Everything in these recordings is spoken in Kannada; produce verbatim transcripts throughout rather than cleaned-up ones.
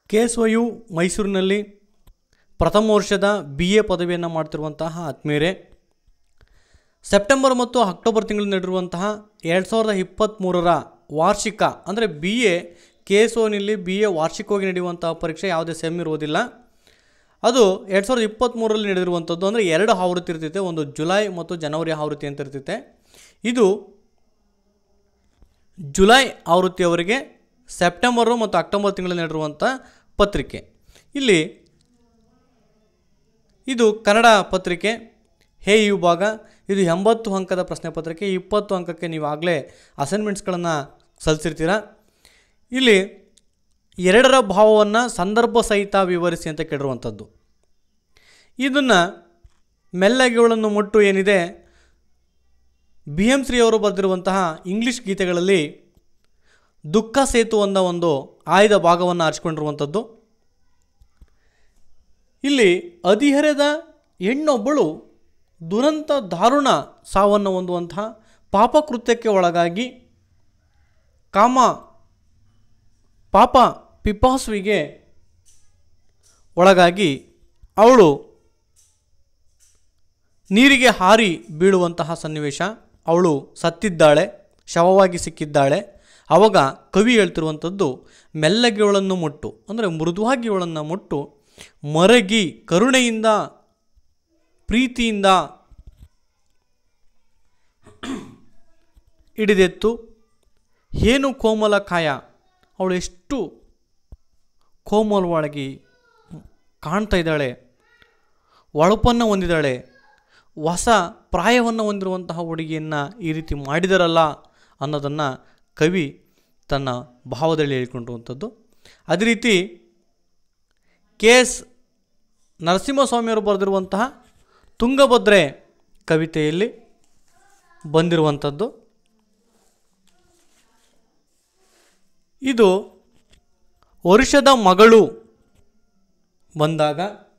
ಕೆ ಎಸ್ ವೈ ಯು ಮೈಸೂರಿನಲ್ಲಿ ಪ್ರಥಮ ವರ್ಷದ ಬಿ ಎ ಪದವಿಯನ್ನು ಮಾಡ್ತಿರುವಂತಹ ಆತ್ಮೀಯರೇ, ಸೆಪ್ಟೆಂಬರ್ ಮತ್ತು ಅಕ್ಟೋಬರ್ ತಿಂಗಳಲ್ಲಿ ನಡೆದಿರುವಂತಹ ಎರಡು ಸಾವಿರದ ಇಪ್ಪತ್ತ್ಮೂರರ ವಾರ್ಷಿಕ ಅಂದರೆ ಬಿ ಎ ಕೆ ಎಸ್ ಒನಲ್ಲಿ ಬಿ ಎ ವಾರ್ಷಿಕವಾಗಿ ನಡೆಯುವಂತಹ ಪರೀಕ್ಷೆ ಯಾವುದೇ ಸೆಮ್ ಇರುವುದಿಲ್ಲ. ಅದು ಎರಡು ಸಾವಿರದ ಇಪ್ಪತ್ತ್ಮೂರರಲ್ಲಿ ನಡೆದಿರುವಂಥದ್ದು. ಅಂದರೆ ಎರಡು ಆವೃತ್ತಿ ಇರ್ತೈತೆ, ಒಂದು ಜುಲೈ ಮತ್ತು ಜನವರಿ ಆವೃತ್ತಿ ಅಂತ ಇರ್ತೈತೆ. ಇದು ಜುಲೈ ಆವೃತ್ತಿಯವರಿಗೆ ಸೆಪ್ಟೆಂಬರು ಮತ್ತು ಅಕ್ಟೋಬರ್ ತಿಂಗಳಲ್ಲಿ ನಡೆದಿರುವಂಥ ಪತ್ರಿಕೆ. ಇಲ್ಲಿ ಇದು ಕನ್ನಡ ಪತ್ರಿಕೆ ಹೇ ವಿಭಾಗ. ಇದು ಎಂಬತ್ತು ಅಂಕದ ಪ್ರಶ್ನೆ ಪತ್ರಿಕೆ. ಇಪ್ಪತ್ತು ಅಂಕಕ್ಕೆ ನೀವು ಆಗಲೇ ಅಸೈನ್ಮೆಂಟ್ಸ್ಗಳನ್ನು ಸಲ್ಲಿಸಿರ್ತೀರ. ಇಲ್ಲಿ ಎರಡರ ಭಾವವನ್ನು ಸಂದರ್ಭ ಸಹಿತ ವಿವರಿಸಿ ಅಂತ ಕೇಳಿರುವಂಥದ್ದು. ಇದನ್ನು ಮೆಲ್ಲಗೆಗಳನ್ನು ಮುಟ್ಟು ಏನಿದೆ ಬಿ ಎಂ ಶ್ರೀಯವರು ಬರೆದಿರುವಂತಹ ಇಂಗ್ಲೀಷ್ ಗೀತೆಗಳಲ್ಲಿ ದುಃಖ ಸೇತು ಅನ್ನೋ ಒಂದು ಆಯ್ದ ಭಾಗವನ್ನು ಆರಿಸಿಕೊಂಡಿರುವಂಥದ್ದು. ಇಲ್ಲಿ ಹದಿಹರೆಯದ ಹೆಣ್ಣೊಬ್ಬಳು ದುರಂತ ದಾರುಣ ಸಾವನ್ನು ಹೊಂದುವಂತಹ ಪಾಪಕೃತ್ಯಕ್ಕೆ ಒಳಗಾಗಿ ಕಾಮ ಪಾಪ ಪಿಪಾಸುವಿಗೆ ಒಳಗಾಗಿ ಅವಳು ನೀರಿಗೆ ಹಾರಿ ಬೀಳುವಂತಹ ಸನ್ನಿವೇಶ. ಅವಳು ಸತ್ತಿದ್ದಾಳೆ, ಶವವಾಗಿ ಸಿಕ್ಕಿದ್ದಾಳೆ. ಆವಾಗ ಕವಿ ಹೇಳ್ತಿರುವಂಥದ್ದು, ಮೆಲ್ಲಗೆ ಅವಳನ್ನು ಮುಟ್ಟು ಅಂದರೆ ಮೃದುವಾಗಿ ಅವಳನ್ನು ಮುಟ್ಟು ಮರಗಿ ಕರುಣೆಯಿಂದ ಪ್ರೀತಿಯಿಂದ ಹಿಡಿದೆತ್ತು ಏನು ಕೋಮಲ ಕಾಯ. ಅವಳು ಎಷ್ಟು ಕೋಮಲವಾಗಿ ಕಾಣ್ತಾ ಇದ್ದಾಳೆ, ಒಳಪನ್ನು ಹೊಂದಿದ್ದಾಳೆ. ಹೊಸ ಪ್ರಾಯವನ್ನು ಹೊಂದಿರುವಂತಹ ಹುಡುಗಿಯನ್ನು ಈ ರೀತಿ ಮಾಡಿದರಲ್ಲ ಅನ್ನೋದನ್ನು ಕವಿ ತನ್ನ ಭಾವದಲ್ಲಿ ಹೇಳಿಕೊಂಡಿರುವಂಥದ್ದು. ಅದೇ ರೀತಿ ಕೆ ಎಸ್ ನರಸಿಂಹಸ್ವಾಮಿಯವರು ಬರೆದಿರುವಂತಹ ತುಂಗಭದ್ರೆ ಕವಿತೆಯಲ್ಲಿ ಬಂದಿರುವಂಥದ್ದು. ಇದು ವರ್ಷದ ಮಗಳು ಬಂದಾಗ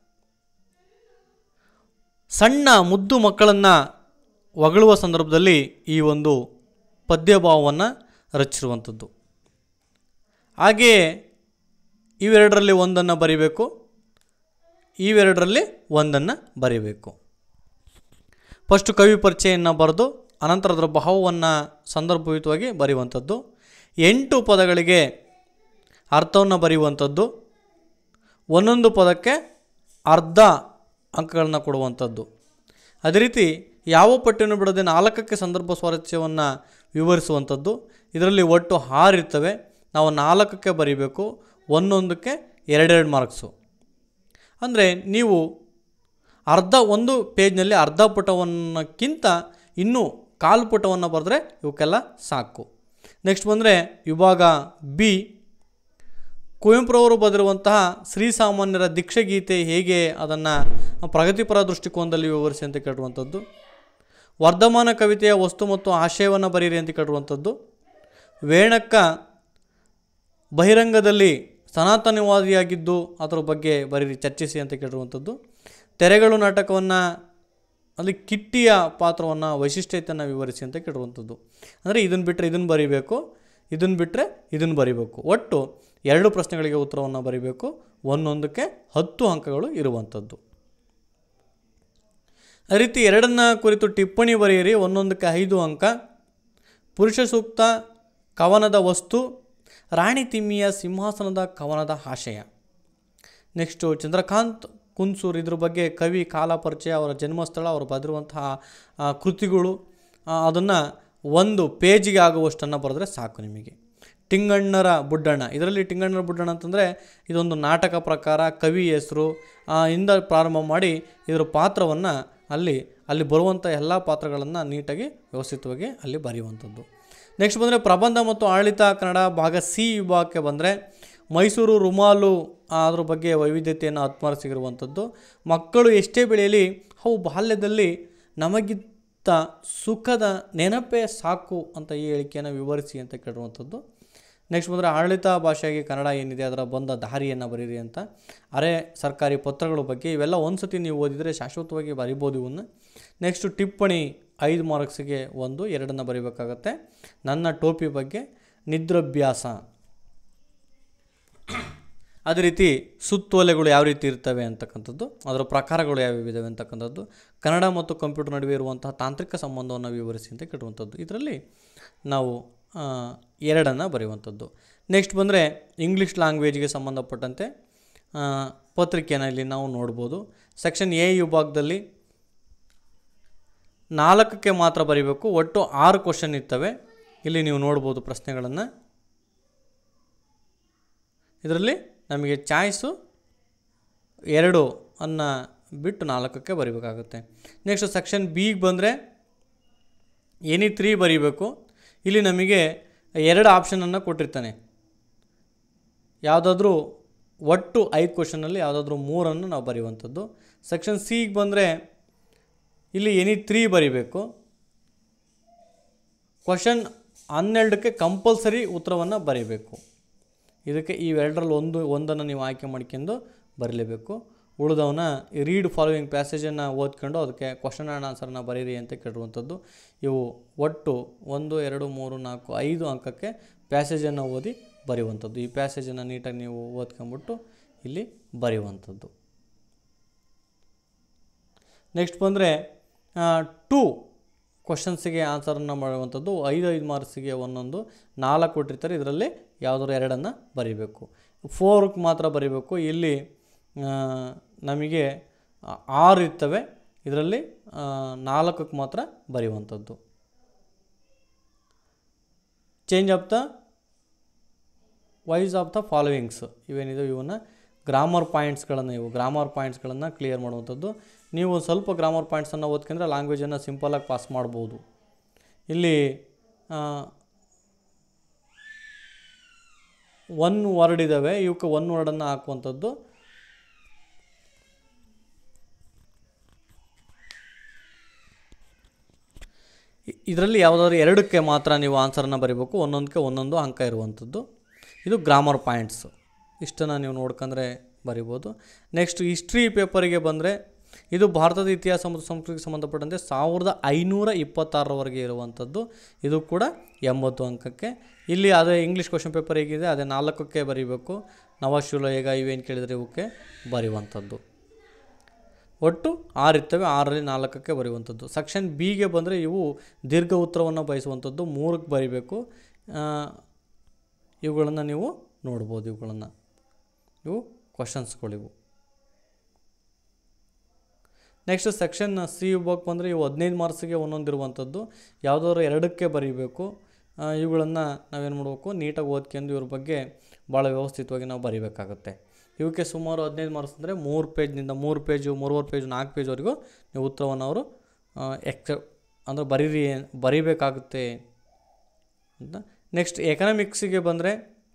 ಸಣ್ಣ ಮುದ್ದು ಮಕ್ಕಳನ್ನು ಹೊಗಳುವ ಸಂದರ್ಭದಲ್ಲಿ ಈ ಒಂದು ಪದ್ಯಭಾವವನ್ನು ರಚಿಸಿರುವಂಥದ್ದು. ಹಾಗೆಯೇ ಇವೆರಡರಲ್ಲಿ ಒಂದನ್ನು ಬರೀಬೇಕು, ಇವೆರಡರಲ್ಲಿ ಒಂದನ್ನು ಬರೀಬೇಕು. ಫಸ್ಟು ಕವಿ ಪರಿಚಯವನ್ನು ಬರೆದು ಅನಂತರ ಅದರ ಭಾವವನ್ನು ಸಂದರ್ಭಯುತವಾಗಿ ಬರೆಯುವಂಥದ್ದು. ಎಂಟು ಪದಗಳಿಗೆ ಅರ್ಥವನ್ನು ಬರೆಯುವಂಥದ್ದು. ಒಂದೊಂದು ಪದಕ್ಕೆ ಅರ್ಧ ಅಂಕಗಳನ್ನು ಕೊಡುವಂಥದ್ದು. ಅದೇ ರೀತಿ ಯಾವ ಪಟ್ಟಿಯನ್ನು ಬಿಡದೆ ನಾಲ್ಕಕ್ಕೆ ಸಂದರ್ಭ ಸ್ವಾರಸ್ಯವನ್ನು ವಿವರಿಸುವಂಥದ್ದು. ಇದರಲ್ಲಿ ಒಟ್ಟು ಆರು ಇರ್ತವೆ, ನಾವು ನಾಲ್ಕಕ್ಕೆ ಬರೀಬೇಕು, ಒಂದೊಂದಕ್ಕೆ ಎರಡೆರಡು ಮಾರ್ಕ್ಸು. ಅಂದರೆ ನೀವು ಅರ್ಧ ಒಂದು ಪೇಜ್ನಲ್ಲಿ ಅರ್ಧ ಪುಟವನ್ನಕ್ಕಿಂತ ಇನ್ನೂ ಕಾಲು ಪುಟವನ್ನು ಬರೆದ್ರೆ ಇವಕ್ಕೆಲ್ಲ ಸಾಕು. ನೆಕ್ಸ್ಟ್ ಬಂದರೆ ವಿಭಾಗ ಬಿ, ಕುವೆಂಪುರವರು ಬರೆದಿರುವಂತಹ ಶ್ರೀಸಾಮಾನ್ಯರ ದೀಕ್ಷೆಗೀತೆ ಹೇಗೆ ಅದನ್ನು ಪ್ರಗತಿಪರ ದೃಷ್ಟಿಕೋನದಲ್ಲಿ ವಿವರಿಸಿ ಅಂತ ಕೇಳಿರುವಂಥದ್ದು. ವರ್ಧಮಾನ ಕವಿತೆಯ ವಸ್ತು ಮತ್ತು ಆಶಯವನ್ನು ಬರೀರಿ ಅಂತ ಕೇಳಿರುವಂಥದ್ದು. ವೇಣಕ್ಕ ಬಹಿರಂಗದಲ್ಲಿ ಸನಾತನವಾದಿಯಾಗಿದ್ದು ಅದರ ಬಗ್ಗೆ ಬರೀರಿ, ಚರ್ಚಿಸಿ ಅಂತ ಕೇಳಿರುವಂಥದ್ದು. ತೆರೆಗಳು ನಾಟಕವನ್ನು ಅಲ್ಲಿ ಕಿಟ್ಟಿಯ ಪಾತ್ರವನ್ನು ವೈಶಿಷ್ಟ್ಯತೆಯನ್ನು ವಿವರಿಸಿ ಅಂತ ಕೇಳಿರುವಂಥದ್ದು. ಅಂದರೆ ಇದನ್ನು ಬಿಟ್ಟರೆ ಇದನ್ನು ಬರೀಬೇಕು, ಇದನ್ನು ಬಿಟ್ಟರೆ ಇದನ್ನು ಬರೀಬೇಕು. ಒಟ್ಟು ಎರಡು ಪ್ರಶ್ನೆಗಳಿಗೆ ಉತ್ತರವನ್ನು ಬರೀಬೇಕು. ಒಂದೊಂದಕ್ಕೆ ಹತ್ತು ಅಂಕಗಳು ಇರುವಂಥದ್ದು. ಅದೇ ರೀತಿ ಎರಡನ್ನ ಕುರಿತು ಟಿಪ್ಪಣಿ ಬರೆಯಿರಿ, ಒಂದೊಂದಕ್ಕೆ ಐದು ಅಂಕ. ಪುರುಷ ಸೂಕ್ತ ಕವನದ ವಸ್ತು, ರಾಣಿ ತಿಮ್ಮಿಯ ಸಿಂಹಾಸನದ ಕವನದ ಆಶಯ. ನೆಕ್ಸ್ಟು ಚಂದ್ರಕಾಂತ್ ಕುನ್ಸೂರ್, ಇದ್ರ ಬಗ್ಗೆ ಕವಿ, ಕಾಲ ಪರಿಚಯ, ಅವರ ಜನ್ಮಸ್ಥಳ, ಅವರು ಬರೆದಿರುವಂತಹ ಕೃತಿಗಳು, ಅದನ್ನು ಒಂದು ಪೇಜಿಗೆ ಆಗುವಷ್ಟನ್ನು ಬರೆದ್ರೆ ಸಾಕು ನಿಮಗೆ. ಟಿಂಗಣ್ಣರ ಬುಡ್ಡಣ್ಣ, ಇದರಲ್ಲಿ ಟಿಂಗಣ್ಣರ ಬುಡ್ಡಣ್ಣ ಅಂತಂದರೆ ಇದೊಂದು ನಾಟಕ ಪ್ರಕಾರ, ಕವಿ ಹೆಸರು ಇಂದ ಪ್ರಾರಂಭ ಮಾಡಿ ಇದರ ಪಾತ್ರವನ್ನು ಅಲ್ಲಿ ಅಲ್ಲಿ ಬರುವಂಥ ಎಲ್ಲ ಪಾತ್ರಗಳನ್ನು ನೀಟಾಗಿ ವ್ಯವಸ್ಥಿತವಾಗಿ ಅಲ್ಲಿ ಬರೆಯುವಂಥದ್ದು. ನೆಕ್ಸ್ಟ್ ಬಂದರೆ ಪ್ರಬಂಧ ಮತ್ತು ಆಡಳಿತ ಕನ್ನಡ ಭಾಗ ಸಿ ವಿಭಾಗಕ್ಕೆ ಬಂದರೆ ಮೈಸೂರು ರುಮಾಲು, ಅದ್ರ ಬಗ್ಗೆ ವೈವಿಧ್ಯತೆಯನ್ನು ಆತ್ಮರಿಸಿರುವಂಥದ್ದು. ಮಕ್ಕಳು ಎಷ್ಟೇ ಬೆಳೆಯಲಿ ಅವು ಬಾಲ್ಯದಲ್ಲಿ ನಮಗಿಂತ ಸುಖದ ನೆನಪೇ ಸಾಕು ಅಂತ ಈ ಹೇಳಿಕೆಯನ್ನು ವಿವರಿಸಿ ಅಂತ ಕೇಳಿರುವಂಥದ್ದು. ನೆಕ್ಸ್ಟ್ ಬಂದರೆ ಆಡಳಿತ ಭಾಷೆಗೆ ಕನ್ನಡ ಏನಿದೆ ಅದರ ಬಂದ ದಾರಿಯನ್ನು ಬರೀರಿ ಅಂತ. ಅರೆ ಸರ್ಕಾರಿ ಪತ್ರಗಳ ಬಗ್ಗೆ ಇವೆಲ್ಲ ಒಂದು ಸತಿ ನೀವು ಓದಿದರೆ ಶಾಶ್ವತವಾಗಿ ಬರಿಬೋದು ಇವನ್ನ. ನೆಕ್ಸ್ಟು ಟಿಪ್ಪಣಿ ಐದು ಮಾರ್ಕ್ಸಿಗೆ ಒಂದು ಎರಡನ್ನು ಬರೀಬೇಕಾಗತ್ತೆ. ನನ್ನ ಟೋಪಿ ಬಗ್ಗೆ, ನಿದ್ರಾಭ್ಯಾಸ, ಅದೇ ರೀತಿ ಸುತ್ತೋಲೆಗಳು ಯಾವ ರೀತಿ ಇರ್ತವೆ ಅಂತಕ್ಕಂಥದ್ದು, ಅದರ ಪ್ರಕಾರಗಳು ಯಾವ್ಯಾವ ಇದ್ದಾವೆ ಅಂತಕ್ಕಂಥದ್ದು, ಕನ್ನಡ ಮತ್ತು ಕಂಪ್ಯೂಟರ್ ನಡುವೆ ಇರುವಂತಹ ತಾಂತ್ರಿಕ ಸಂಬಂಧವನ್ನು ವಿವರಿಸಿ ಅಂತ ಕೇಳುವಂಥದ್ದು. ಇದರಲ್ಲಿ ನಾವು ಎರಡನ್ನು ಬರೆಯುವಂಥದ್ದು. ನೆಕ್ಸ್ಟ್ ಬಂದರೆ ಇಂಗ್ಲೀಷ್ ಲ್ಯಾಂಗ್ವೇಜ್ಗೆ ಸಂಬಂಧಪಟ್ಟಂತೆ ಪತ್ರಿಕೆಯನ್ನು ಇಲ್ಲಿ ನಾವು ನೋಡ್ಬೋದು. ಸೆಕ್ಷನ್ ಎ ವಿಭಾಗದಲ್ಲಿ ನಾಲ್ಕಕ್ಕೆ ಮಾತ್ರ ಬರೀಬೇಕು. ಒಟ್ಟು ಆರು ಕ್ವಶನ್ ಇರ್ತವೆ. ಇಲ್ಲಿ ನೀವು ನೋಡ್ಬೋದು ಪ್ರಶ್ನೆಗಳನ್ನು. ಇದರಲ್ಲಿ ನಮಗೆ ಚಾಯ್ಸು ಎರಡು ಅನ್ನು ಬಿಟ್ಟು ನಾಲ್ಕಕ್ಕೆ ಬರೀಬೇಕಾಗುತ್ತೆ. ನೆಕ್ಸ್ಟ್ ಸೆಕ್ಷನ್ ಬಿಗೆ ಬಂದರೆ ಎನಿ ತ್ರೀ ಬರೀಬೇಕು. ಇಲ್ಲಿ ನಮಗೆ ಎರಡು ಆಪ್ಷನನ್ನು ಕೊಟ್ಟಿರ್ತಾನೆ. ಯಾವುದಾದ್ರೂ ಒಟ್ಟು ಐದು ಕ್ವಶನಲ್ಲಿ ಯಾವುದಾದ್ರೂ ಮೂರನ್ನು ನಾವು ಬರೆಯುವಂಥದ್ದು. ಸೆಕ್ಷನ್ ಸಿಗೆ ಬಂದರೆ ಇಲ್ಲಿ ಎನಿ ತ್ರೀ ಬರೀಬೇಕು. ಕ್ವಶನ್ ಹನ್ನೆರಡಕ್ಕೆ ಕಂಪಲ್ಸರಿ ಉತ್ತರವನ್ನು ಬರೀಬೇಕು. ಇದಕ್ಕೆ ಇವೆರಡರಲ್ಲಿ ಒಂದು ಒಂದನ್ನು ನೀವು ಆಯ್ಕೆ ಮಾಡ್ಕೊಂಡು ಬರಲೇಬೇಕು. ಉಳಿದವನ್ನ ರೀಡ್ ಫಾಲೋವಿಂಗ್ ಪ್ಯಾಸೇಜನ್ನು ಓದ್ಕೊಂಡು ಅದಕ್ಕೆ ಕ್ವಶನ್ ಆ್ಯಂಡ್ ಆನ್ಸರ್ನ ಬರೀರಿ ಅಂತ ಕೇಳಿರುವಂಥದ್ದು. ಇವು ಒಟ್ಟು ಒಂದು ಎರಡು ಮೂರು ನಾಲ್ಕು ಐದು ಅಂಕಕ್ಕೆ ಪ್ಯಾಸೇಜನ್ನು ಓದಿ ಬರೆಯುವಂಥದ್ದು. ಈ ಪ್ಯಾಸೇಜನ್ನು ನೀಟಾಗಿ ನೀವು ಓದ್ಕೊಂಬಿಟ್ಟು ಇಲ್ಲಿ ಬರೆಯುವಂಥದ್ದು. ನೆಕ್ಸ್ಟ್ ಬಂದರೆ ಟೂ ಕ್ವಶನ್ಸಿಗೆ ಆನ್ಸರನ್ನು ಮಾಡುವಂಥದ್ದು. ಐದು ಐದು ಮಾರ್ಕ್ಸಿಗೆ ಒಂದೊಂದು ನಾಲ್ಕು ಕೊಟ್ಟಿರ್ತಾರೆ. ಇದರಲ್ಲಿ ಯಾವುದಾದ್ರು ಎರಡನ್ನು ಬರೀಬೇಕು. ಫೋರ್ಗೆ ಮಾತ್ರ ಬರೀಬೇಕು. ಇಲ್ಲಿ ನಮಗೆ ಆರು ಇರ್ತವೆ. ಇದರಲ್ಲಿ ನಾಲ್ಕಕ್ಕೆ ಮಾತ್ರ ಬರೆಯುವಂಥದ್ದು. Change of the voice of the followings ಇವೇನಿದೆ ಇವನ್ನು ಗ್ರಾಮರ್ ಪಾಯಿಂಟ್ಸ್ಗಳನ್ನು ಇವು ಗ್ರಾಮರ್ ಪಾಯಿಂಟ್ಸ್ಗಳನ್ನು ಕ್ಲಿಯರ್ ಮಾಡುವಂಥದ್ದು. ನೀವು ಸ್ವಲ್ಪ ಗ್ರಾಮರ್ ಪಾಯಿಂಟ್ಸನ್ನು ಓದ್ಕೊಂಡ್ರೆ ಲ್ಯಾಂಗ್ವೇಜನ್ನು ಸಿಂಪಲಾಗಿ ಪಾಸ್ ಮಾಡ್ಬೋದು. ಇಲ್ಲಿ ಒನ್ ವರ್ಡ್ ಇದ್ದಾವೆ. ಇವಕ್ಕೆ ಒನ್ ವರ್ಡನ್ನು ಹಾಕುವಂಥದ್ದು. ಇದರಲ್ಲಿ ಯಾವುದಾದ್ರು ಎರಡಕ್ಕೆ ಮಾತ್ರ ನೀವು ಆನ್ಸರನ್ನು ಬರೀಬೇಕು. ಒಂದೊಂದಕ್ಕೆ ಒಂದೊಂದು ಅಂಕ ಇರುವಂಥದ್ದು. ಇದು ಗ್ರಾಮರ್ ಪಾಯಿಂಟ್ಸು. ಇಷ್ಟನ್ನು ನೀವು ನೋಡ್ಕೊಂಡ್ರೆ ಬರಿಬೋದು. ನೆಕ್ಸ್ಟ್ ಹಿಸ್ಟ್ರಿ ಪೇಪರಿಗೆ ಬಂದರೆ ಇದು ಭಾರತದ ಇತಿಹಾಸ ಮತ್ತು ಸಂಸ್ಕೃತಿಗೆ ಸಂಬಂಧಪಟ್ಟಂತೆ ಸಾವಿರದ ಐನೂರ ಇಪ್ಪತ್ತಾರರವರೆಗೆ ಇರುವಂಥದ್ದು. ಇದು ಕೂಡ ಎಂಬತ್ತು ಅಂಕಕ್ಕೆ. ಇಲ್ಲಿ ಅದೇ ಇಂಗ್ಲೀಷ್ ಕ್ವಶನ್ ಪೇಪರ್ ಹೇಗಿದೆ ಅದೇ ನಾಲ್ಕಕ್ಕೆ ಬರೀಬೇಕು. ನವಶಿಲಾಯುಗ ಇವೇನು ಕೇಳಿದರೆ ಇವಕ್ಕೆ ಬರೆಯುವಂಥದ್ದು. ಒಟ್ಟು ಆರು ಇರ್ತವೆ. ಆರರಲ್ಲಿ ನಾಲ್ಕಕ್ಕೆ ಬರೆಯುವಂಥದ್ದು. ಸೆಕ್ಷನ್ ಬಿಗೆ ಬಂದರೆ ಇವು ದೀರ್ಘ ಉತ್ತರವನ್ನು ಬಯಸುವಂಥದ್ದು. ಮೂರಕ್ಕೆ ಬರೀಬೇಕು. ಇವುಗಳನ್ನು ನೀವು ನೋಡ್ಬೋದು. ಇವುಗಳನ್ನು ಇವು ಕ್ವಶನ್ಸ್ಗಳಿವು. ನೆಕ್ಸ್ಟ್ ಸೆಕ್ಷನ್ ಸಿ ವಿಭಾಗಕ್ಕೆ ಬಂದರೆ ಇವು ಹದಿನೈದು ಮಾರ್ಕ್ಸಿಗೆ ಒಂದೊಂದಿರುವಂಥದ್ದು. ಯಾವುದಾದ್ರು ಎರಡಕ್ಕೆ ಬರೀಬೇಕು. ಇವುಗಳನ್ನು ನಾವೇನು ಮಾಡಬೇಕು, ನೀಟಾಗಿ ಓದ್ಕೊಂಡು ಇವ್ರ ಬಗ್ಗೆ ಭಾಳ ವ್ಯವಸ್ಥಿತವಾಗಿ ನಾವು ಬರೀಬೇಕಾಗುತ್ತೆ. ಇವಕ್ಕೆ ಸುಮಾರು ಹದಿನೈದು ಮಾರ್ಕ್ಸ್ ಅಂದರೆ ಮೂರು ಪೇಜ್ನಿಂದ ಮೂರು ಪೇಜು ಮೂರುವರೆ ಪೇಜು ನಾಲ್ಕು ಪೇಜ್ವರೆಗೂ ನೀವು ಉತ್ತರವನ್ನು ಅವರು ಎಕ್ಸೆಪ್ ಅಂದರೆ ಬರೀರಿ ಬರೀಬೇಕಾಗುತ್ತೆ ಅಂತ. ನೆಕ್ಸ್ಟ್ ಎಕನಾಮಿಕ್ಸಿಗೆ ಬಂದರೆ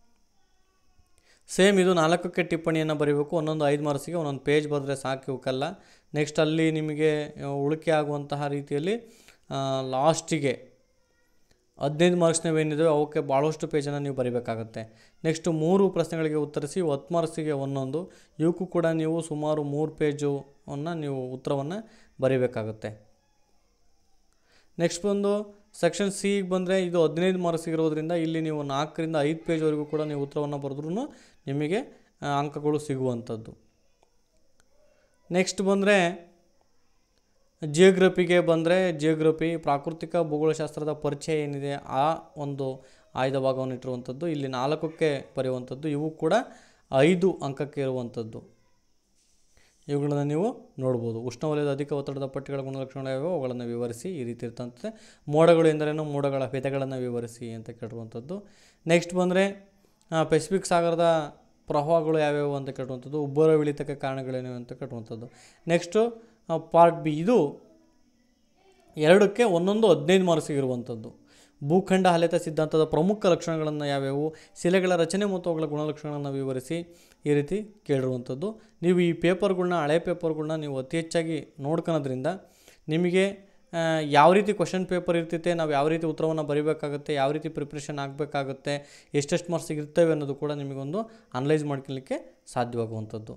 ಸೇಮ್ ಇದು ನಾಲ್ಕಕ್ಕೆ ಟಿಪ್ಪಣಿಯನ್ನು ಬರೀಬೇಕು. ಒಂದೊಂದು ಐದು ಮಾರ್ಕ್ಸಿಗೆ ಒಂದೊಂದು ಪೇಜ್ ಬರೆದ್ರೆ ಸಾಕು ಇವಕ್ಕೆಲ್ಲ. ನೆಕ್ಸ್ಟ್ ಅಲ್ಲಿ ನಿಮಗೆ ಉಳಿಕೆ ಆಗುವಂತಹ ರೀತಿಯಲ್ಲಿ ಲಾಸ್ಟಿಗೆ ಹದಿನೈದು ಮಾರ್ಕ್ಸ್ನವೇನಿದೆ ಅವಕ್ಕೆ ಭಾಳಷ್ಟು ಪೇಜನ್ನು ನೀವು ಬರೀಬೇಕಾಗತ್ತೆ. ನೆಕ್ಸ್ಟು ಮೂರು ಪ್ರಶ್ನೆಗಳಿಗೆ ಉತ್ತರಿಸಿ ಹತ್ತು ಮಾರ್ಕ್ಸಿಗೆ ಒಂದೊಂದು. ಇವಕ್ಕೂ ಕೂಡ ನೀವು ಸುಮಾರು ಮೂರು ಪೇಜನ್ನು ನೀವು ಉತ್ತರವನ್ನು ಬರೀಬೇಕಾಗುತ್ತೆ. ನೆಕ್ಸ್ಟ್ ಬಂದು ಸೆಕ್ಷನ್ ಸಿಗೆ ಬಂದರೆ ಇದು ಹದಿನೈದು ಮಾರ್ಕ್ಸಿಗಿರೋದ್ರಿಂದ ಇಲ್ಲಿ ನೀವು ನಾಲ್ಕರಿಂದ ಐದು ಪೇಜ್ವರೆಗೂ ಕೂಡ ನೀವು ಉತ್ತರವನ್ನು ಬರೆದ್ರೂ ನಿಮಗೆ ಅಂಕಗಳು ಸಿಗುವಂಥದ್ದು. ನೆಕ್ಸ್ಟ್ ಬಂದರೆ ಜಿಯೋಗ್ರಫಿಗೆ ಬಂದರೆ ಜಿಯೋಗ್ರಫಿ ಪ್ರಾಕೃತಿಕ ಭೂಗೋಳಶಾಸ್ತ್ರದ ಪರಿಚಯ ಏನಿದೆ ಆ ಒಂದು ಆಯ್ದ ಭಾಗವನ್ನು ಇಟ್ಟಿರುವಂಥದ್ದು. ಇಲ್ಲಿ ನಾಲ್ಕಕ್ಕೆ ಬರೆಯುವಂಥದ್ದು. ಇವು ಕೂಡ ಐದು ಅಂಕಕ್ಕೆ ಇರುವಂಥದ್ದು. ಇವುಗಳನ್ನು ನೀವು ನೋಡ್ಬೋದು. ಉಷ್ಣವಲಯದ ಅಧಿಕ ಒತ್ತಡದ ಪಟ್ಟಿಗಳ ಗುಣಲಕ್ಷಣಗಳು ಯಾವ್ಯಾವ ಅವುಗಳನ್ನು ವಿವರಿಸಿ ಈ ರೀತಿ ಇರ್ತಂತೆ. ಮೋಡಗಳು ಎಂದರೇನು, ಮೋಡಗಳ ವಿಧಗಳನ್ನು ವಿವರಿಸಿ ಅಂತ ಕೇಳಿರುವಂಥದ್ದು. ನೆಕ್ಸ್ಟ್ ಬಂದರೆ ಪೆಸಿಫಿಕ್ ಸಾಗರದ ಪ್ರವಾಹಗಳು ಯಾವ್ಯಾವು ಅಂತ ಕೇಳುವಂಥದ್ದು. ಉಬ್ಬರ ಇಳಿತಕ್ಕೆ ಕಾರಣಗಳೇನು ಅಂತ ಕೇಳುವಂಥದ್ದು. ನೆಕ್ಸ್ಟು ಪಾರ್ಟ್ ಬಿ, ಇದು ಎರಡಕ್ಕೆ ಒಂದೊಂದು ಹದಿನೈದು ಮಾರ್ಕ್ಸಿಗಿರುವಂಥದ್ದು. ಭೂಖಂಡ ಅಲೆತ ಸಿದ್ಧಾಂತದ ಪ್ರಮುಖ ಲಕ್ಷಣಗಳನ್ನು ಯಾವ್ಯಾವು, ಶಿಲೆಗಳ ರಚನೆ ಮತ್ತು ಅವುಗಳ ಗುಣಲಕ್ಷಣಗಳನ್ನು ವಿವರಿಸಿ ಈ ರೀತಿ ಕೇಳಿರುವಂಥದ್ದು. ನೀವು ಈ ಪೇಪರ್ಗಳ್ನ ಹಳೆ ಪೇಪರ್ಗಳ್ನ ನೀವು ಅತಿ ಹೆಚ್ಚಾಗಿ ನೋಡ್ಕೊಳೋದ್ರಿಂದ ನಿಮಗೆ ಯಾವ ರೀತಿ ಕ್ವಶನ್ ಪೇಪರ್ ಇರ್ತೈತೆ, ನಾವು ಯಾವ ರೀತಿ ಉತ್ತರವನ್ನು ಬರೀಬೇಕಾಗುತ್ತೆ, ಯಾವ ರೀತಿ ಪ್ರಿಪ್ರೇಷನ್ ಆಗಬೇಕಾಗುತ್ತೆ, ಎಷ್ಟೆಷ್ಟು ಮಾರ್ಕ್ಸಿಗೆ ಇರ್ತವೆ ಅನ್ನೋದು ಕೂಡ ನಿಮಗೊಂದು ಅನಲೈಸ್ ಮಾಡ್ಕೊಳ್ಳಿಕ್ಕೆ ಸಾಧ್ಯವಾಗುವಂಥದ್ದು.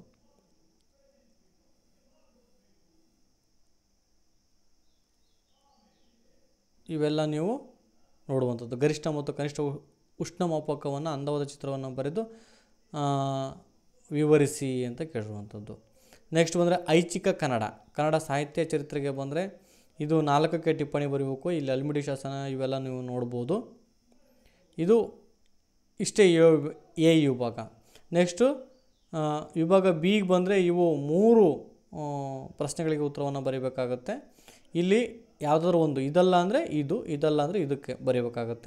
ಇವೆಲ್ಲ ನೀವು ನೋಡುವಂಥದ್ದು. ಗರಿಷ್ಠ ಮತ್ತು ಕನಿಷ್ಠ ಉಷ್ಣಮಾಪಕವನ್ನು ಅಂದವಾದ ಚಿತ್ರವನ್ನು ಬರೆದು ವಿವರಿಸಿ ಅಂತ ಕೇಳಿರುವಂಥದ್ದು. ನೆಕ್ಸ್ಟ್ ಬಂದರೆ ಐಚ್ಛಿಕ ಕನ್ನಡ ಕನ್ನಡ ಸಾಹಿತ್ಯ ಚರಿತ್ರೆಗೆ ಬಂದರೆ ಇದು ನಾಲ್ಕಕ್ಕೆ ಟಿಪ್ಪಣಿ ಬರೀಬೇಕು. ಇಲ್ಲಿ ಹಲ್ಮಿಡಿ ಶಾಸನ ಇವೆಲ್ಲ ನೀವು ನೋಡ್ಬೋದು. ಇದು ಇಷ್ಟೇ ಎ ವಿಭಾಗ. ನೆಕ್ಸ್ಟು ವಿಭಾಗ ಬಿಗೆ ಬಂದರೆ ಇವು ಮೂರು ಪ್ರಶ್ನೆಗಳಿಗೆ ಉತ್ತರವನ್ನು ಬರೀಬೇಕಾಗತ್ತೆ. ಇಲ್ಲಿ ಯಾವುದಾದ್ರು ಒಂದು ಇದಲ್ಲ ಅಂದರೆ ಇದು, ಇದಲ್ಲ ಅಂದರೆ ಇದಕ್ಕೆ ಬರೀಬೇಕಾಗತ್ತೆ.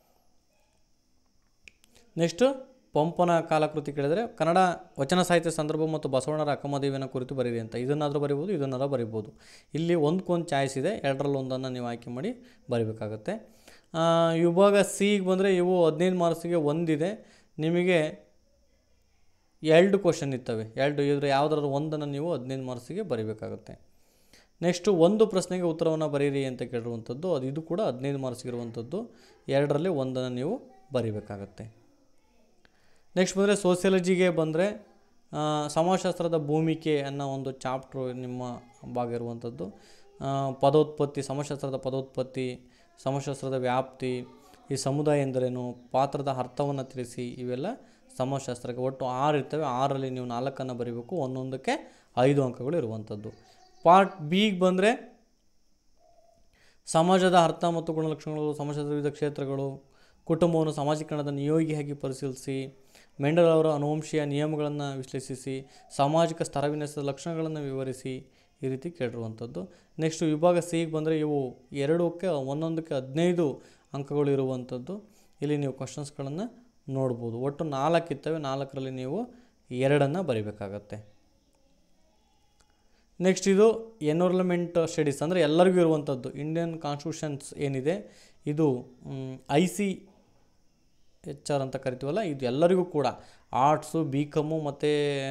ನೆಕ್ಸ್ಟು ಪಂಪನ ಕಾಲಕೃತಿ ಕೇಳಿದರೆ ಕನ್ನಡ ವಚನ ಸಾಹಿತ್ಯ ಸಂದರ್ಭ ಮತ್ತು ಬಸವಣ್ಣರ ಅಕ್ಕಮದೇವಿನ ಕುರಿತು ಬರೀರಿ ಅಂತ. ಇದನ್ನಾದರೂ ಬರಿಬೋದು, ಇದನ್ನಾದರೂ ಬರಿಬೋದು. ಇಲ್ಲಿ ಒಂದಕ್ಕೊಂದು ಚಾಯ್ಸ್ ಇದೆ, ಎರಡರಲ್ಲಿ ಒಂದನ್ನು ನೀವು ಆಯ್ಕೆ ಮಾಡಿ ಬರೀಬೇಕಾಗತ್ತೆ. ವಿಭಾಗ ಸಿಗೆ ಬಂದರೆ ಇವು ಹದಿನೈದು ಮಾರ್ಕ್ಸಿಗೆ ಒಂದಿದೆ. ನಿಮಗೆ ಎರಡು ಕ್ವಶನ್ ಇರ್ತವೆ, ಎರಡು ಇದ್ರೆ ಯಾವುದಾದ್ರು ಒಂದನ್ನು ನೀವು ಹದಿನೈದು ಮಾರ್ಕ್ಸಿಗೆ ಬರೀಬೇಕಾಗುತ್ತೆ. ನೆಕ್ಸ್ಟು ಒಂದು ಪ್ರಶ್ನೆಗೆ ಉತ್ತರವನ್ನು ಬರೀರಿ ಅಂತ ಕೇಳಿರುವಂಥದ್ದು, ಅದು ಇದು ಕೂಡ ಹದಿನೈದು ಮಾರ್ಕ್ಸ್ ಇರುವಂಥದ್ದು. ಎರಡರಲ್ಲಿ ಒಂದನ್ನು ನೀವು ಬರೀಬೇಕಾಗತ್ತೆ. ನೆಕ್ಸ್ಟ್ ಬಂದರೆ ಸೋಸಿಯಾಲಜಿಗೆ ಬಂದರೆ ಸಮಾಜಶಾಸ್ತ್ರದ ಭೂಮಿಕೆ ಅನ್ನೋ ಒಂದು ಚಾಪ್ಟ್ರು ನಿಮ್ಮ ಭಾಗ ಇರುವಂಥದ್ದು. ಪದೋತ್ಪತ್ತಿ, ಸಮಾಜಶಾಸ್ತ್ರದ ಪದೋತ್ಪತ್ತಿ, ಸಮಾಜಶಾಸ್ತ್ರದ ವ್ಯಾಪ್ತಿ, ಈ ಸಮುದಾಯ ಎಂದರೇನು, ಪಾತ್ರದ ಅರ್ಥವನ್ನು ತಿಳಿಸಿ, ಇವೆಲ್ಲ ಸಮಾಜಶಾಸ್ತ್ರಕ್ಕೆ ಒಟ್ಟು ಆರು ಇರ್ತವೆ. ಆರಲ್ಲಿ ನೀವು ನಾಲ್ಕನ್ನು ಬರೀಬೇಕು, ಒಂದೊಂದಕ್ಕೆ ಐದು ಅಂಕಗಳು ಇರುವಂಥದ್ದು. ಪಾರ್ಟ್ ಬಿಗೆ ಬಂದರೆ ಸಮಾಜದ ಅರ್ಥ ಮತ್ತು ಗುಣಲಕ್ಷಣಗಳು, ಸಮಾಜದ ವಿವಿಧ ಕ್ಷೇತ್ರಗಳು, ಕುಟುಂಬವನ್ನು ಸಾಮಾಜೀಕರಣದ ನಿಯೋಗಿಯಾಗಿ ಪರಿಶೀಲಿಸಿ, ಮೆಂಡಲ್ ಅವರ ಅನುವಂಶೀಯ ನಿಯಮಗಳನ್ನು ವಿಶ್ಲೇಷಿಸಿ, ಸಾಮಾಜಿಕ ಸ್ತರವಿನ್ಯಾಸದ ಲಕ್ಷಣಗಳನ್ನು ವಿವರಿಸಿ, ಈ ರೀತಿ ಕೇಳಿರುವಂಥದ್ದು. ನೆಕ್ಸ್ಟು ವಿಭಾಗ ಸಿಗೆ ಬಂದರೆ ಇವು ಎರಡಕ್ಕೆ ಒಂದೊಂದಕ್ಕೆ ಹದಿನೈದು ಅಂಕಗಳು ಇರುವಂಥದ್ದು. ಇಲ್ಲಿ ನೀವು ಕ್ವಶನ್ಸ್ಗಳನ್ನು ನೋಡ್ಬೋದು. ಒಟ್ಟು ನಾಲ್ಕು ಇರ್ತವೆ, ನಾಲ್ಕರಲ್ಲಿ ನೀವು ಎರಡನ್ನು ಬರೀಬೇಕಾಗತ್ತೆ. ನೆಕ್ಸ್ಟ್ ಇದು ಎನ್ವಿರಾನ್ಮೆಂಟ್ ಸ್ಟಡೀಸ್ ಅಂದರೆ ಎಲ್ಲರಿಗೂ ಇರುವಂಥದ್ದು. ಇಂಡಿಯನ್ ಕಾನ್ಸ್ಟಿಟ್ಯೂಷನ್ಸ್ ಏನಿದೆ ಇದು ಐ ಸಿ ಎಚ್ ಆರ್ ಅಂತ ಕರಿತೀವಲ್ಲ, ಇದು ಎಲ್ಲರಿಗೂ ಕೂಡ ಆರ್ಟ್ಸು, ಬಿ ಕಾಮು ಮತ್ತು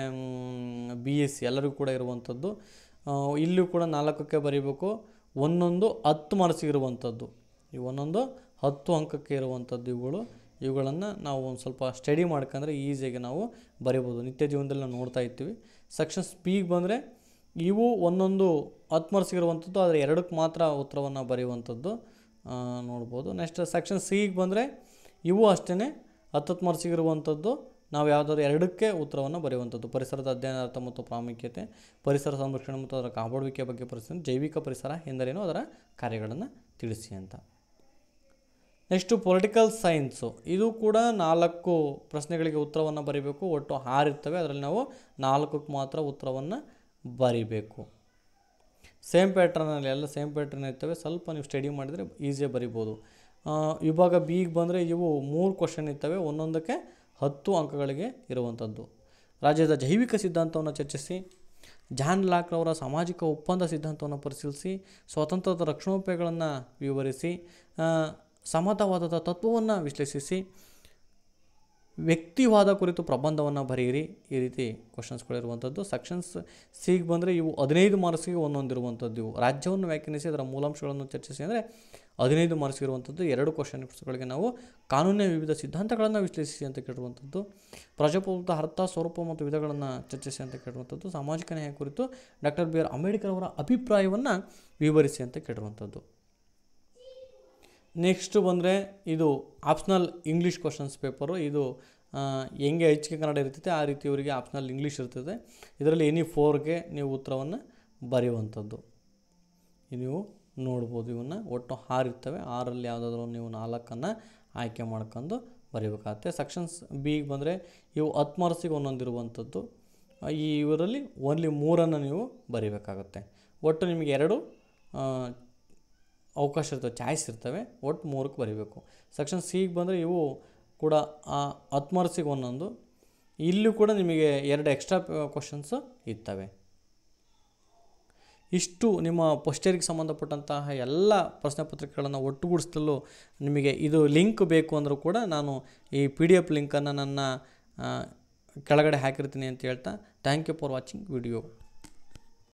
ಬಿ ಎಸ್ ಸಿ ಎಲ್ಲರಿಗೂ ಕೂಡ ಇರುವಂಥದ್ದು. ಇಲ್ಲೂ ಕೂಡ ನಾಲ್ಕಕ್ಕೆ ಬರೀಬೇಕು, ಒಂದೊಂದು ಹತ್ತು ಮಾರ್ಕ್ಸಿಗೆ ಇರುವಂಥದ್ದು. ಈ ಒಂದೊಂದು ಹತ್ತು ಅಂಕಕ್ಕೆ ಇರುವಂಥದ್ದು ಇವುಗಳು. ಇವುಗಳನ್ನು ನಾವು ಒಂದು ಸ್ವಲ್ಪ ಸ್ಟಡಿ ಮಾಡ್ಕೊಂಡ್ರೆ ಈಸಿಯಾಗಿ ನಾವು ಬರೀಬೋದು. ನಿತ್ಯ ಜೀವನದಲ್ಲಿ ನಾವು ನೋಡ್ತಾ ಇರ್ತೀವಿ. ಸೆಕ್ಷನ್ ಸ್ಪೀಗೆ ಬಂದರೆ ಇವು ಒಂದೊಂದು ಹತ್ತು ಮಾರ್ಕ್ಸಿಗೆ ಇರುವಂಥದ್ದು, ಆದರೆ ಎರಡಕ್ಕೆ ಮಾತ್ರ ಉತ್ತರವನ್ನು ಬರೆಯುವಂಥದ್ದು ನೋಡ್ಬೋದು. ನೆಕ್ಸ್ಟ್ ಸೆಕ್ಷನ್ ಸಿಗೆ ಬಂದರೆ ಇವು ಅಷ್ಟೇ ಹತ್ತತ್ತು ಮಾರ್ಕ್ಸಿಗೆ ಇರುವಂಥದ್ದು. ನಾವು ಯಾವುದಾದ್ರು ಎರಡಕ್ಕೆ ಉತ್ತರವನ್ನು ಬರೆಯುವಂಥದ್ದು. ಪರಿಸರದ ಅಧ್ಯಯನ ಅರ್ಥ ಮತ್ತು ಪ್ರಾಮುಖ್ಯತೆ, ಪರಿಸರ ಸಂರಕ್ಷಣೆ ಮತ್ತು ಅದರ ಕಾಪಾಡುವಿಕೆ ಬಗ್ಗೆ ಪರಿಸರ, ಜೈವಿಕ ಪರಿಸರ ಎಂದರೇನು, ಅದರ ಕಾರ್ಯಗಳನ್ನು ತಿಳಿಸಿ ಅಂತ. ನೆಕ್ಸ್ಟು ಪೊಲಿಟಿಕಲ್ ಸೈನ್ಸು, ಇದು ಕೂಡ ನಾಲ್ಕು ಪ್ರಶ್ನೆಗಳಿಗೆ ಉತ್ತರವನ್ನು ಬರೀಬೇಕು. ಒಟ್ಟು ಆರು ಇರ್ತವೆ, ಅದರಲ್ಲಿ ನಾವು ನಾಲ್ಕಕ್ಕೆ ಮಾತ್ರ ಉತ್ತರವನ್ನು ಬರೀಬೇಕು. ಸೇಮ್ ಪ್ಯಾಟ್ರನಲ್ಲಿ ಎಲ್ಲ ಸೇಮ್ ಪ್ಯಾಟ್ರನ್ ಇರ್ತವೆ. ಸ್ವಲ್ಪ ನೀವು ಸ್ಟಡಿ ಮಾಡಿದರೆ ಈಸಿಯಾಗಿ ಬರಿಬೋದು. ವಿಭಾಗ ಬಿಗೆ ಬಂದರೆ ಇವು ಮೂರು ಕ್ವಶನ್ ಇರ್ತವೆ, ಒಂದೊಂದಕ್ಕೆ ಹತ್ತು ಅಂಕಗಳಿಗೆ ಇರುವಂಥದ್ದು. ರಾಜ್ಯದ ಜೈವಿಕ ಸಿದ್ಧಾಂತವನ್ನು ಚರ್ಚಿಸಿ, ಜಾನ್ ಲಾಕ್ ಅವರ ಸಾಮಾಜಿಕ ಒಪ್ಪಂದ ಸಿದ್ಧಾಂತವನ್ನು ಪರಿಶೀಲಿಸಿ, ಸ್ವಾತಂತ್ರ್ಯದ ರಕ್ಷಣೋಪಾಯಗಳನ್ನು ವಿವರಿಸಿ, ಸಮತಾವಾದದ ತತ್ವವನ್ನು ವಿಶ್ಲೇಷಿಸಿ, ವ್ಯಕ್ತಿವಾದ ಕುರಿತು ಪ್ರಬಂಧವನ್ನು ಬರೆಯಿರಿ. ಈ ರೀತಿ ಕ್ವಶನ್ಸ್ಗಳಿರುವಂಥದ್ದು. ಸೆಕ್ಷನ್ಸ್ ಸಿಗೆ ಬಂದರೆ ಇವು ಹದಿನೈದು ಮಾರ್ಕ್ಸಿಗೆ ಒಂದೊಂದಿರುವಂಥದ್ದು. ಇವು ರಾಜ್ಯವನ್ನು ವ್ಯಾಖ್ಯಾನಿಸಿ ಅದರ ಮೂಲಾಂಶಗಳನ್ನು ಚರ್ಚಿಸಿ ಅಂದರೆ ಹದಿನೈದು ಮಾರ್ಕ್ಸ್ ಇರುವಂಥದ್ದು. ಎರಡು ಕ್ವಶನ್ಸ್ಗಳಿಗೆ ನಾವು ಕಾನೂನಿನ ವಿವಿಧ ಸಿದ್ಧಾಂತಗಳನ್ನು ವಿಶ್ಲೇಷಿಸಿ ಅಂತ ಕೇಳಿರುವಂಥದ್ದು. ಪ್ರಜಾಪ್ರಭುತ್ವದ ಅರ್ಥ, ಸ್ವರೂಪ ಮತ್ತು ವಿಧಗಳನ್ನು ಚರ್ಚಿಸಿ ಅಂತ ಕೇಳಿರುವಂಥದ್ದು. ಸಾಮಾಜಿಕ ನ್ಯಾಯ ಕುರಿತು ಡಾಕ್ಟರ್ ಬಿ ಆರ್ ಅಂಬೇಡ್ಕರ್ ಅವರ ಅಭಿಪ್ರಾಯವನ್ನು ವಿವರಿಸಿ ಅಂತ ಕೇಳಿರುವಂಥದ್ದು. ನೆಕ್ಸ್ಟ್ ಬಂದರೆ ಇದು ಆಪ್ಷನಲ್ ಇಂಗ್ಲೀಷ್ ಕ್ವಶನ್ಸ್ ಪೇಪರು. ಇದು ಹೆಂಗೆ ಐಚ್ಛಿಕ ಕನ್ನಡ ಇರ್ತೈತೆ ಆ ರೀತಿ ಇವರಿಗೆ ಆಪ್ಷನಲ್ ಇಂಗ್ಲೀಷ್ ಇರ್ತದೆ. ಇದರಲ್ಲಿ ಎನಿ ಫೋರ್ಗೆ ನೀವು ಉತ್ತರವನ್ನು ಬರೆಯುವಂಥದ್ದು ನೀವು ನೋಡ್ಬೋದು. ಇವನ್ನ ಒಟ್ಟು ಆರು ಇರ್ತವೆ, ಆರಲ್ಲಿ ಯಾವುದಾದ್ರೂ ನೀವು ನಾಲ್ಕನ್ನು ಆಯ್ಕೆ ಮಾಡ್ಕೊಂಡು ಬರೀಬೇಕಾಗತ್ತೆ. ಸೆಕ್ಷನ್ಸ್ ಬಿಗೆ ಬಂದರೆ ಇವು ಹತ್ತು ಮಾರ್ಕ್ಸಿಗೆ ಒಂದೊಂದಿರುವಂಥದ್ದು. ಈ ಇವರಲ್ಲಿ ಓನ್ಲಿ ಮೂರನ್ನು ನೀವು ಬರೀಬೇಕಾಗತ್ತೆ. ಒಟ್ಟು ನಿಮಗೆ ಎರಡು ಅವಕಾಶ ಇರ್ತವೆ, ಚಾಯ್ಸ್ ಇರ್ತವೆ. ಒಟ್ಟು ಮೂರಕ್ಕೆ ಬರೀಬೇಕು. ಸೆಕ್ಷನ್ ಸಿಗೆ ಬಂದರೆ ಇವು ಕೂಡ ಹತ್ತು ಮಾರ್ಕ್ಸಿಗೆ ಒಂದೊಂದು. ಇಲ್ಲೂ ಕೂಡ ನಿಮಗೆ ಎರಡು ಎಕ್ಸ್ಟ್ರಾ ಕ್ವಶನ್ಸು ಇರ್ತವೆ. ಇಷ್ಟು ನಿಮ್ಮ ಫಸ್ಟ್ ಇಯರ್ಗೆ ಸಂಬಂಧಪಟ್ಟಂತಹ ಎಲ್ಲ ಪ್ರಶ್ನೆ ಪತ್ರಿಕೆಗಳನ್ನು ಒಟ್ಟುಗೂಡಿಸಲು ನಿಮಗೆ ಇದು ಲಿಂಕ್ ಬೇಕು ಅಂದರೂ ಕೂಡ ನಾನು ಈ ಪಿ ಡಿ ಎಫ್ ಲಿಂಕನ್ನು ನನ್ನ ಕೆಳಗಡೆ ಹಾಕಿರ್ತೀನಿ ಅಂತ ಹೇಳ್ತಾ thank you for watching video.